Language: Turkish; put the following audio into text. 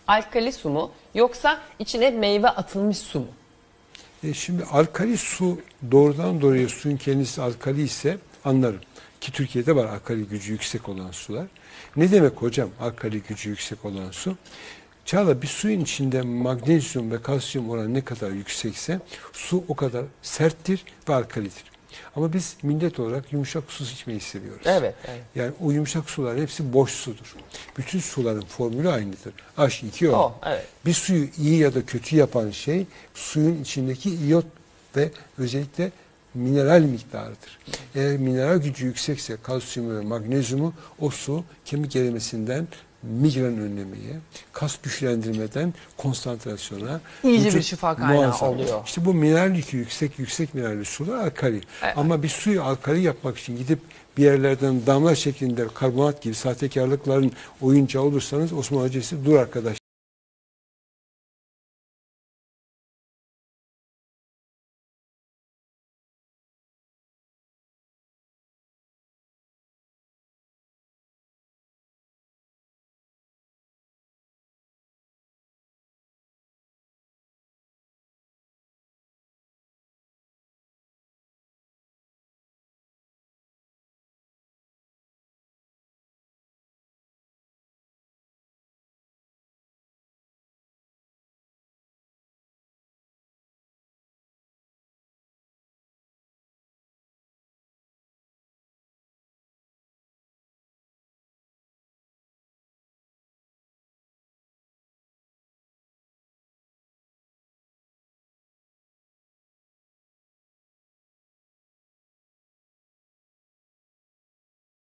Alkali su mu yoksa içine meyve atılmış su mu? Şimdi alkali su doğrudan doğruya suyun kendisi alkali ise anlarım. Ki Türkiye'de var alkali gücü yüksek olan sular. Ne demek hocam alkali gücü yüksek olan su? Çağla, bir suyun içinde magnezyum ve kalsiyum oranı ne kadar yüksekse su o kadar serttir ve alkalidir. Ama biz millet olarak yumuşak su içmeyi seviyoruz. Evet, evet. Yani o yumuşak suların hepsi boş sudur. Bütün suların formülü aynıdır. H2O. Evet. Bir suyu iyi ya da kötü yapan şey suyun içindeki iyot ve özellikle mineral miktarıdır. Eğer mineral gücü yüksekse kalsiyumu ve magnezyumu o su kemik erimesinden migren önlemeye, kas güçlendirmeden konsantrasyona, İyice bir şifa kaynağı oluyor. İşte bu mineral yükü yüksek mineralli sular alkali. Evet. Ama bir suyu alkali yapmak için gidip bir yerlerden damla şeklinde karbonat gibi sahtekarlıkların oyuncağı olursanız Osman Hoca size dur arkadaş